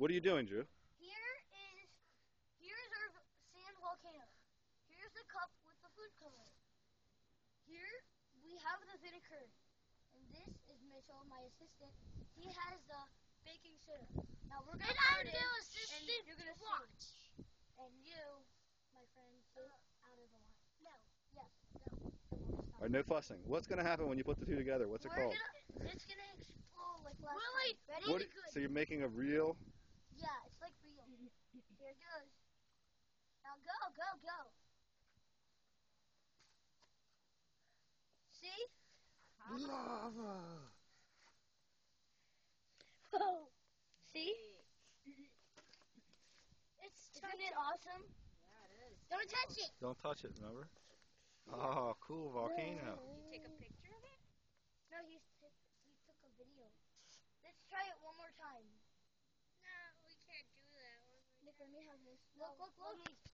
What are you doing, Drew? Here's our sand volcano. Here's the cup with the food coloring. Here we have the vinegar. And this is Mitchell, my assistant. He has the baking soda. Now we're gonna I'm put it the in, assistant. and you're gonna watch. And you, my friend, sit out of the line. No. Yes. No. Come on, stop. All right, no fussing. What's going to happen when you put the two together? What's it called? It's gonna explode like last Really? time. Ready? What, so you're making a real... Yeah, it's like real. Here it goes. Now go. See? Lava! Oh. See? Isn't it awesome? Yeah, it is. Don't touch it. Don't touch it, remember? Oh, cool volcano. Did you take a picture of it? No, he took a video. Let's try it one more time. No, we can't do that. Nick, let me have this. Look.